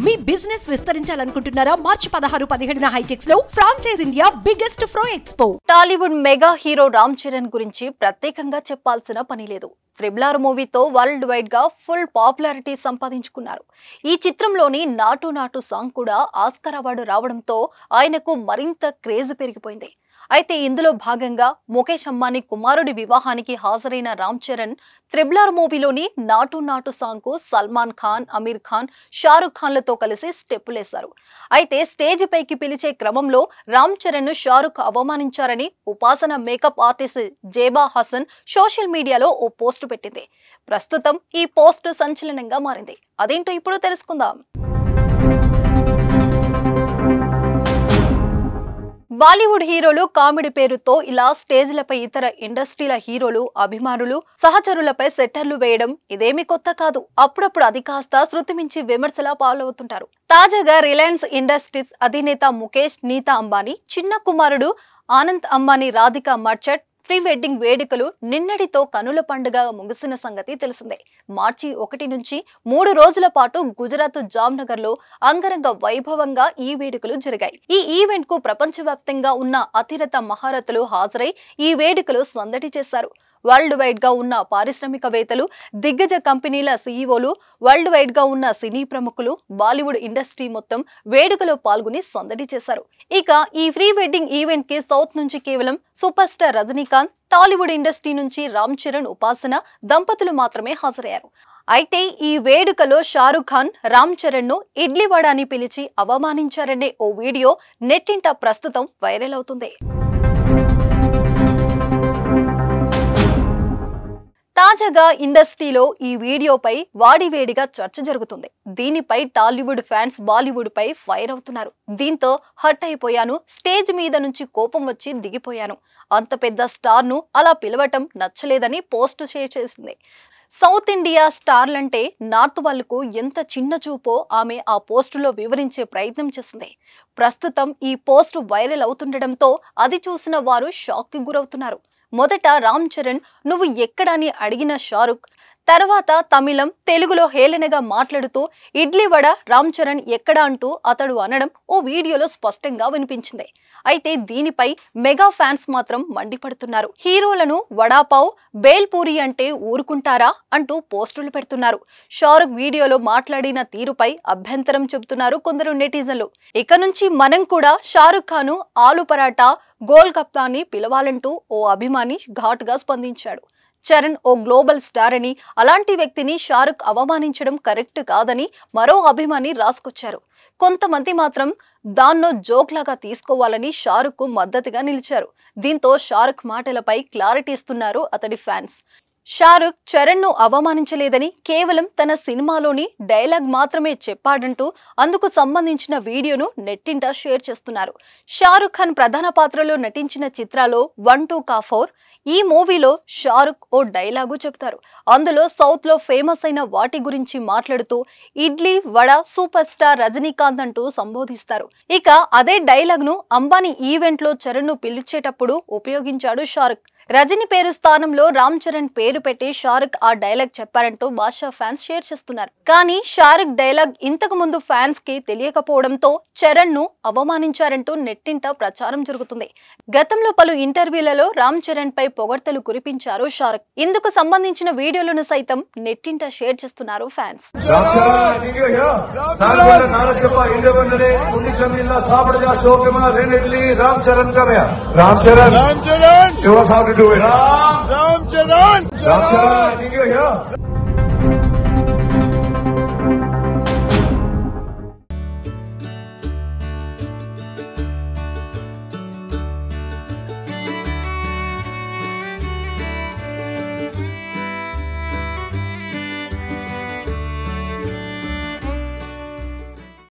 మీ business విస్తరించాలనుకుంటున్నారా? మార్చి 16-17 హైటెక్స్ లో franchise India biggest ఫ్రో expo. Tollywood mega hero Ram Charan గురించి ప్రత్యేకంగా చెప్పాల్సిన పని లేదు. త్రిబుల్ మూవీతో వరల్డ్ వైడ్ గా ఫుల్ పాపులారిటీ సంపాదించుకున్నారు. ఈ చిత్రంలోని నాటు నాటు సాంగ్ కూడా ఆస్కార్ అవార్డు రావడంతో ఆయనకు మరింత క్రేజ్ పెరిగిపోయింది. అయితే ఇందులో భాగంగా ముఖేష్ అంబానీ కుమారుడి వివాహానికి హాజరైన రామ్ చరణ్ త్రిబుల్ మూవీలోని నాటు నాటు సాంగ్ కు సల్మాన్ ఖాన్, అమీర్ ఖాన్, షారుఖ్ ఖాన్లతో కలిసి స్టెప్పులేశారు. అయితే స్టేజ్ పైకి పిలిచే క్రమంలో రామ్ చరణ్ ను షారుఖ్ అవమానించారని Upasana makeup artist Zeba Hasan social మీడియాలో ఓ పోస్ట్ పెట్టింది. ప్రస్తుతం ఈ పోస్ట్ సంచలనంగా మారింది. అదేంటో ఇప్పుడు తెలుసుకుందాం. బాలీవుడ్ హీరోలు కామెడీ పేరుతో ఇలా స్టేజ్లపై ఇతర ఇండస్ట్రీల హీరోలు, అభిమానులు, సహచరులపై సెట్టర్లు వేయడం ఇదేమీ కొత్త కాదు. అప్పుడప్పుడు అది కాస్త శృతి మించి విమర్శలా పాలవుతుంటారు. తాజాగా రిలయన్స్ ఇండస్ట్రీస్ అధినేత ముఖేష్, నీతా అంబానీ చిన్న కుమారుడు ఆనంద్ అంబానీ, రాధికా మర్చెంట్ ప్రీ వెడ్డింగ్ వేడుకలు నిన్నటితో కనుల పండుగ ముగిసిన సంగతి తెలిసిందే. మార్చి 1 నుంచి 3 రోజుల పాటు గుజరాత్ జామ్నగర్ లో అంగరంగ వైభవంగా ఈ వేడుకలు జరిగాయి. ఈ ఈవెంట్ కు ప్రపంచవ్యాప్తంగా ఉన్న అతిరథ మహారథులు హాజరై ఈ వేడుకలు సందడి చేశారు. వరల్డ్ వైడ్ గా ఉన్న పారిశ్రామికవేత్తలు, దిగ్గజ కంపెనీల సీఈఓలు, వరల్డ్ వైడ్ గా ఉన్న సినీ ప్రముఖులు, బాలీవుడ్ ఇండస్ట్రీ మొత్తం వేడుకలో పాల్గొని సందడి చేశారు. ఇక ఈ ప్రీ వెడ్డింగ్ ఈవెంట్ కి సౌత్ నుంచి కేవలం super star Rajinikanth, Tollywood industry నుంచి రామ్ చరణ్, ఉపాసన దంపతులు మాత్రమే హాజరయ్యారు. అయితే ఈ వేడుకలో షారుఖ్ ఖాన్ రామ్ చరణ్ ను ఇడ్లీ వడ అని పిలిచి అవమానించారనే ఓ వీడియో నెట్టింట ప్రస్తుతం వైరల్ అవుతుంది. తాజాగా ఇండస్ట్రీలో ఈ వీడియోపై వాడివేడిగా చర్చ జరుగుతుంది. దీనిపై టాలీవుడ్ ఫ్యాన్స్ బాలీవుడ్ పై ఫైర్ అవుతున్నారు. దీంతో హర్ట్ అయిపోయాను, స్టేజ్ మీద నుంచి కోపం వచ్చి దిగిపోయాను, అంత పెద్ద స్టార్ ను అలా పిలవటం నచ్చలేదని పోస్ట్ షేర్ చేసింది. సౌత్ ఇండియా స్టార్లంటే నార్త్ వాళ్లకు ఎంత చిన్న చూపో ఆమె ఆ పోస్టులో వివరించే ప్రయత్నం చేసింది. ప్రస్తుతం ఈ పోస్ట్ వైరల్ అవుతుండటంతో అది చూసిన వారు షాక్ కి గురవుతున్నారు. మొదట రామ్ చరణ్ నువ్వు ఎక్కడని అడిగిన షారుఖ్, తర్వాత తమిళం, తెలుగులో హేళనగా మాట్లాడుతూ ఇడ్లీ వడ రామ్ చరణ్ ఎక్కడా అంటూ అతడు అనడం ఓ వీడియోలో స్పష్టంగా వినిపించింది. అయితే దీనిపై మెగా ఫ్యాన్స్ మాత్రం మండిపడుతున్నారు. హీరోలను వడాపావ్, బేల్పూరి అంటే ఊరుకుంటారా అంటూ పోస్టులు పెడుతున్నారు. షారుఖ్ వీడియోలో మాట్లాడిన తీరుపై అభ్యంతరం చెబుతున్నారు కొందరు నెటిజన్లు. ఇక నుంచి మనం కూడా షారుఖ్ ఖాన్ ఆలు పరాటా, గోల్ గప్తా అని పిలవాలంటూ ఓ అభిమాని ఘాటుగా స్పందించాడు. చరణ్ ఓ గ్లోబల్ స్టార్ అని, అలాంటి వ్యక్తిని షారుఖ్ అవమానించడం కరెక్ట్ కాదని మరో అభిమాని రాసుకొచ్చారు. కొంతమంది మాత్రం దాన్నో జోక్ లాగా తీసుకోవాలని షారుఖ్ కు మద్దతుగా నిలిచారు. దీంతో షారుఖ్ మాటలపై క్లారిటీ ఇస్తున్నారు అతడి ఫ్యాన్స్. షారుఖ్ చరణ్ ను అవమానించలేదని, కేవలం తన సినిమాలోని డైలాగ్ మాత్రమే చెప్పాడంటూ అందుకు సంబంధించిన వీడియోను నెట్టింట షేర్ చేస్తున్నారు. షారుఖ్ ఖాన్ ప్రధాన పాత్రలో నటించిన చిత్రాల్లో 1, 2 కా 4 ఈ మూవీలో షారుఖ్ ఓ డైలాగు చెప్తారు. అందులో సౌత్ లో ఫేమస్ అయిన వాటి గురించి మాట్లాడుతూ ఇడ్లీ వడ సూపర్ స్టార్ రజనీకాంత్ అంటూ సంబోధిస్తారు. ఇక అదే డైలాగ్ ను అంబానీ ఈవెంట్ లో చరణ్ ను పిలిచేటప్పుడు ఉపయోగించాడు షారుఖ్. రజనీ పేరు స్థానంలో రామ్ చరణ్ పేరు పెట్టి షారుఖ్ ఆ డైలాగ్ చెప్పారంటూ బాషా ఫ్యాన్స్ షేర్ చేస్తున్నారు. కానీ షారుఖ్ డైలాగ్ ఇంతకు ముందు ఫ్యాన్స్ కి తెలియకపోవడంతో చరణ్ ను అవమానించారంటూ నెట్టింట ప్రచారం జరుగుతుంది. గతంలో పలు ఇంటర్వ్యూలలో రామ్ చరణ్ పై పొగడ్తలు కురిపించారు షారుఖ్. ఇందుకు సంబంధించిన వీడియోలను సైతం నెట్టింట షేర్ చేస్తున్నారు fans. do it. Ram Charan!